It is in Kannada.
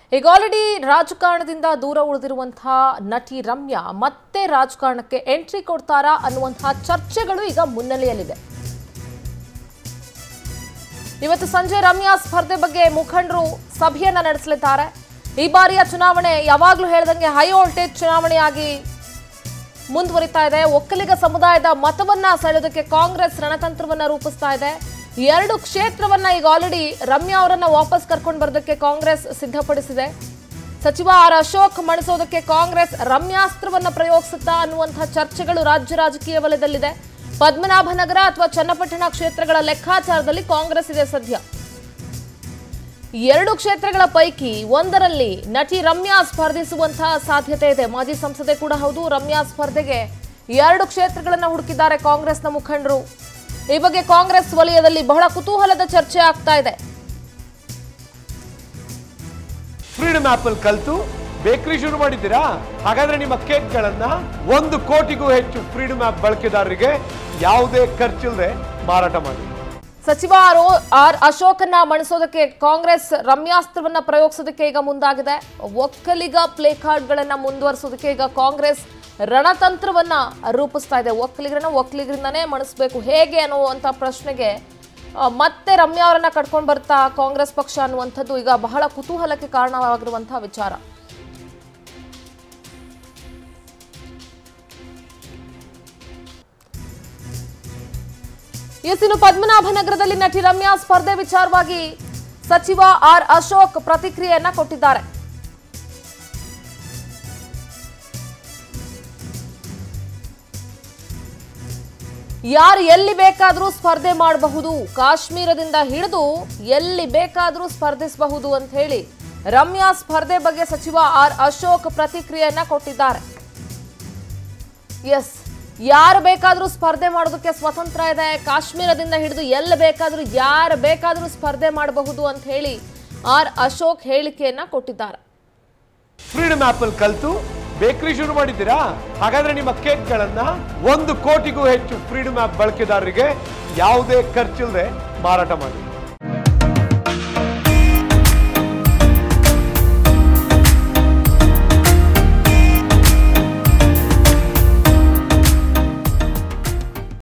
ಈಗ ಆಲ್ರೆಡಿ ರಾಜಕಾರಣದಿಂದ ದೂರ ಉಳಿದಿರುವಂತಹ ನಟಿ ರಮ್ಯಾ ಮತ್ತೆ ರಾಜಕಾರಣಕ್ಕೆ ಎಂಟ್ರಿ ಕೊಡ್ತಾರಾ ಅನ್ನುವಂತಹ ಚರ್ಚೆಗಳು ಈಗ ಮುನ್ನೆಲೆಯಲ್ಲಿದೆ. ಇವತ್ತು ಸಂಜೆ ರಮ್ಯಾ ಸ್ಪರ್ಧೆ ಬಗ್ಗೆ ಮುಖಂಡರು ಸಭೆಯನ್ನ ನಡೆಸಲಿದ್ದಾರೆ. ಈ ಬಾರಿಯ ಚುನಾವಣೆ ಯಾವಾಗಲೂ ಹೇಳಿದಂಗೆ ಹೈ ವೋಲ್ಟೇಜ್ ಚುನಾವಣೆಯಾಗಿ ಮುಂದುವರಿತಾ ಇದೆ. ಒಕ್ಕಲಿಗ ಸಮುದಾಯದ ಮತವನ್ನ ಸೆಳೆಯೋದಕ್ಕೆ ಕಾಂಗ್ರೆಸ್ ರಣತಂತ್ರವನ್ನ ರೂಪಿಸ್ತಾ ಇದೆ. 2 ಕ್ಷೇತ್ರವನ್ನ ಈಗ ಆಲ್ರೆಡಿ ರಮ್ಯಾ ಅವರನ್ನ ವಾಪಸ್ ಕರ್ಕೊಂಡು ಬರೋದಕ್ಕೆ ಕಾಂಗ್ರೆಸ್ ಸಿದ್ಧಪಡಿಸಿದೆ. ಸಚಿವ ಆರ್ ಅಶೋಕ್ ಮಣಿಸೋದಕ್ಕೆ ಕಾಂಗ್ರೆಸ್ ರಮ್ಯಾಸ್ತ್ರವನ್ನ ಪ್ರಯೋಗಿಸುತ್ತಾ ಅನ್ನುವಂತಹ ಚರ್ಚೆಗಳು ರಾಜ್ಯ ರಾಜಕೀಯ ವಲಯದಲ್ಲಿದೆ. ಪದ್ಮನಾಭನಗರ ಅಥವಾ ಚನ್ನಪಟ್ಟಣ ಕ್ಷೇತ್ರಗಳ ಲೆಕ್ಕಾಚಾರದಲ್ಲಿ ಕಾಂಗ್ರೆಸ್ ಇದೆ ಸದ್ಯ. 2 ಕ್ಷೇತ್ರಗಳ ಪೈಕಿ ಒಂದರಲ್ಲಿ ನಟಿ ರಮ್ಯಾ ಸ್ಪರ್ಧಿಸುವಂತಹ ಸಾಧ್ಯತೆ ಇದೆ. ಮಾಜಿ ಸಂಸದೆ ಕೂಡ ಹೌದು. ರಮ್ಯಾ ಸ್ಪರ್ಧೆಗೆ 2 ಕ್ಷೇತ್ರಗಳನ್ನ ಹುಡುಕಿದ್ದಾರೆ ಕಾಂಗ್ರೆಸ್ನ ಮುಖಂಡರು. ಈ ಬಗ್ಗೆ ಕಾಂಗ್ರೆಸ್ ವಲಯದಲ್ಲಿ ಬಹಳ ಕುತೂಹಲದ ಚರ್ಚೆ ಆಗ್ತಾ ಇದೆ. ಫ್ರೀಡಮ್ ಆಪ್ ಅಲ್ಲಿ ಕಲಿತು ಬೇಕರಿ ಶುರು ಮಾಡಿದ್ದೀರಾ? ಹಾಗಾದ್ರೆ ನಿಮ್ಮ ಕೇಕ್ಗಳನ್ನ 1 ಕೋಟಿಗೂ ಹೆಚ್ಚು ಫ್ರೀಡಮ್ ಆಪ್ ಬಳಕೆದಾರರಿಗೆ ಯಾವುದೇ ಖರ್ಚಿಲ್ಲದೆ ಮಾರಾಟ ಮಾಡಿ. ಸಚಿವ ಆರ್ ಅಶೋಕನ್ನ ಮಣಿಸೋದಕ್ಕೆ ಕಾಂಗ್ರೆಸ್ ರಮ್ಯಾಸ್ತ್ರವನ್ನ ಪ್ರಯೋಗಿಸೋದಕ್ಕೆ ಈಗ ಮುಂದಾಗಿದೆ. ಒಕ್ಕಲಿಗ ಪ್ಲೇ ಕಾರ್ಡ್ಗಳನ್ನ ಮುಂದುವರಿಸೋದಕ್ಕೆ ಈಗ ಕಾಂಗ್ರೆಸ್ ರಣತಂತ್ರವನ್ನ ರೂಪಿಸ್ತಾ ಇದೆ. ಒಕ್ಕಲಿಗರಿಂದನೇ ಮಣಿಸಬೇಕು ಹೇಗೆ ಅನ್ನುವಂಥ ಪ್ರಶ್ನೆಗೆ ಮತ್ತೆ ರಮ್ಯಾ ಅವರನ್ನ ಕಟ್ಕೊಂಡು ಬರ್ತಾ ಕಾಂಗ್ರೆಸ್ ಪಕ್ಷ ಅನ್ನುವಂಥದ್ದು ಈಗ ಬಹಳ ಕುತೂಹಲಕ್ಕೆ ಕಾರಣವಾಗಿರುವಂತಹ ವಿಚಾರ. ಇನ್ನು ಪದ್ಮನಾಭನಗರದಲ್ಲಿ ನಟಿ ರಮ್ಯಾ ಸ್ಪರ್ಧೆ ವಿಚಾರವಾಗಿ ಸಚಿವ ಆರ್ ಅಶೋಕ್ ಪ್ರತಿಕ್ರಿಯೆಯನ್ನ ಕೊಟ್ಟಿದ್ದಾರೆ. ಯಾರು ಎಲ್ಲಿ ಬೇಕಾದರೂ ಸ್ಪರ್ಧೆ ಮಾಡಬಹುದು, ಕಾಶ್ಮೀರದಿಂದ ಹಿಡಿದು ಎಲ್ಲಿ ಬೇಕಾದರೂ ಸ್ಪರ್ಧಿಸಬಹುದು ಅಂತ ಹೇಳಿ ರಮ್ಯಾ ಸ್ಪರ್ಧೆ ಬಗ್ಗೆ ಸಚಿವ ಆರ್ ಅಶೋಕ್ ಪ್ರತಿಕ್ರಿಯೆಯನ್ನ ಕೊಟ್ಟಿದ್ದಾರೆ. ಎಸ್, ಯಾರು ಬೇಕಾದರೂ ಸ್ಪರ್ಧೆ ಮಾಡೋದಕ್ಕೆ ಸ್ವತಂತ್ರ ಇದೆ. ಕಾಶ್ಮೀರದಿಂದ ಹಿಡಿದು ಎಲ್ಲಿ ಬೇಕಾದರೂ ಯಾರು ಬೇಕಾದರೂ ಸ್ಪರ್ಧೆ ಮಾಡಬಹುದು ಅಂತ ಹೇಳಿ ಆರ್ ಅಶೋಕ್ ಹೇಳಿಕೆಯನ್ನ ಕೊಟ್ಟಿದ್ದಾರೆ. ಫ್ರೀಡಮ್ ಆಪ್ ಅಲ್ಲಿ ಕಲಿತು ಬೇಕರಿ ಶುರು ಮಾಡಿದ್ದೀರಾ? ಹಾಗಾದ್ರೆ ನಿಮ್ಮ ಕೇಕ್ಗಳನ್ನ 1 ಕೋಟಿಗೂ ಹೆಚ್ಚು ಫ್ರೀಡಮ್ ಆಪ್ ಬಳಕೆದಾರರಿಗೆ ಯಾವುದೇ ಖರ್ಚಿಲ್ಲದೆ ಮಾರಾಟ ಮಾಡಿ.